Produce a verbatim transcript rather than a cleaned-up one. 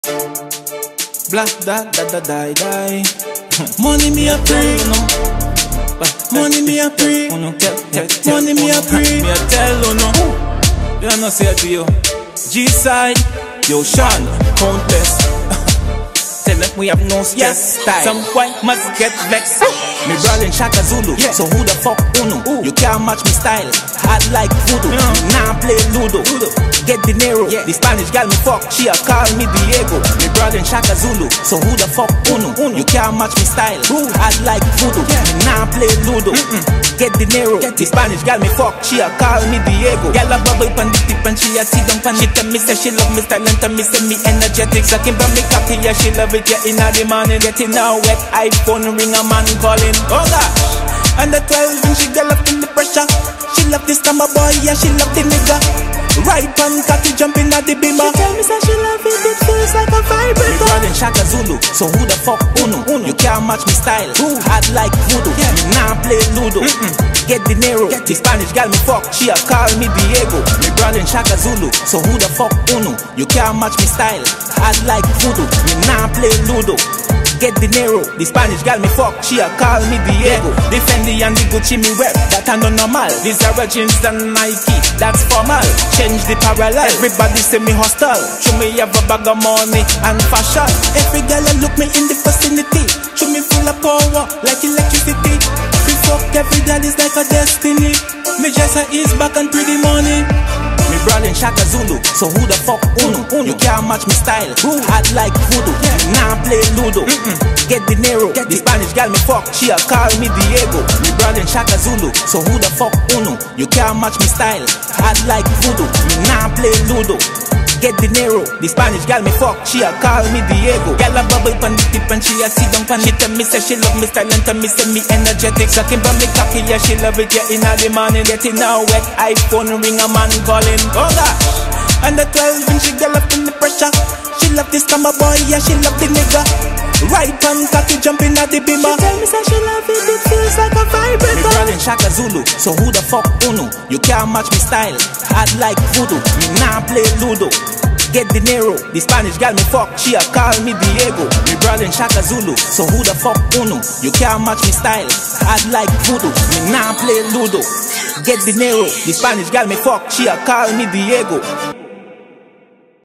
Blah da da da die die. Money me a pray, money me a pray, money me a pray. Me a tell you no, you know say to you. G side, yo Sean, Countess. Tell them we have no stress. Yes, some white must get vexed. Me brawling Shaka Zulu, yeah. So who the fuck uno? Ooh. You can't match me style, hard like voodoo. Yeah. Me nah play Ludo, Ludo. Get dinero, yeah. The Spanish gal me fuck, she a call me Diego. Me brawling Shaka Zulu, so who the fuck uno? uno. You can't match me style, Ooh. Hard like voodoo. Yeah. Me nah play Ludo, mm -mm. Get dinero, get the Spanish gal me fuck, she a call me Diego. Gal a bubble pan the tip and she a sit down pan. She tell me say she love me style and tell me say me energetic. Sucking from me cocky, yeah she love it, yeah inna the morning. Getting now wet, iPhone ring a man calling. Oh gosh, and the twelve and she got up in the pressure. She love this summer boy, yeah she love the nigga. Right pan cocky jumping at the beamer. She tell me say she love it, it feels like a vibrator. Me brawling Shaka Zulu, so who the fuck uno? uno. You can't match me style, Ooh. Hard like voodoo. Yeah. Me nah play Ludo, mm -mm. Get dinero, get the Spanish gal me fuck, she a call me Diego. Me brawling Shaka Zulu, so who the fuck uno? You can't match me style, hard like voodoo. Me nah play Ludo. Get dinero, the Spanish gal me fuck, she a call me Diego. Yeah. The Fendi and the Gucci me wear, that I no normal. These are jeans and Nike, that's formal. Change the parallel, everybody say me hostile. Show me have a bag of money and fashion. Every gal a look me in the vicinity. Show me full of power, like electricity. We fuck every gal is like a destiny. Me just a ease back and pretty money. Me brawling Shaka Zulu, so who the fuck uno? uno. You can't match me style, Ooh. Hard like voodoo. Yeah. Me nah play Ludo, mm -mm. Get dinero, get the Spanish gal me fuck, she a call me Diego. Me brawling Shaka Zulu, so who the fuck uno? You can't match me style, hard like voodoo. Me nah play Ludo. Get dinero, the Spanish gal me fuck, she a call me Diego. Gal a bubble pan the tip and she a sit down pan. She tell me say she love me style and tell me say me energetic. Sucking from me cocky, yeah she love it, yeah inna the morning. Getting now wet, iPhone ring a man calling. Oh gosh, and the twelve and she gal up in the pressure. She love this summer boy, yeah she love the nigga. Right pan cocky jumping at the beamer. She tell me say she love it, it feels like a vibrator. Me brawling Shaka Zulu, so who the fuck uno? You can't match me style, hard like voodoo. Me nah play Ludo. Get dinero, the Spanish gal me fuck, she a call me Diego. Me brawling Shaka Zulu, so who the fuck uno? You can't match me style, hard like voodoo. Me nah play Ludo. Get dinero, the Spanish gal me fuck, she a call me Diego.